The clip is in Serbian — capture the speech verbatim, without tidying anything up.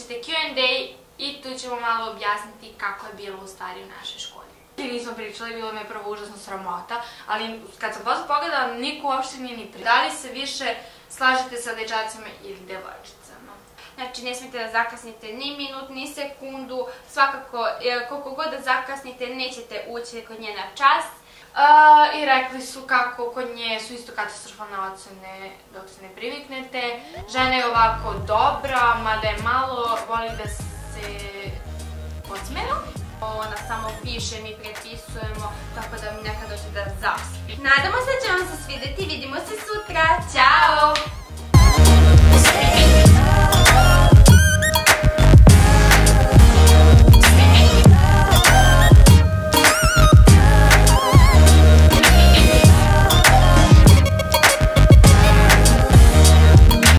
ćete Q and A i tu ćemo malo objasniti kako je bilo u stvari u našoj školi. Nismo pričali, bilo me prvo užasno sramota, ali kad sam posle pogledala, niko uopšte nije ni pričala. Da li se više slažete sa dečacima ili devojčicama? Znači, ne smijete da zakasnite ni minut, ni sekundu, svakako, koliko god da zakasnite, nećete ući kod nje na čas. I rekli su kako kod nje su isto katastrofalne ocene dok se ne priviknete. Žena je ovako dobra, mada je malo, voli da se podsmeva. Ona samo piše, mi prepisujemo, tako da mi nekad dođe da zaspi. Nadamo se da će vam se svidjeti, vidimo se sutra, ćao!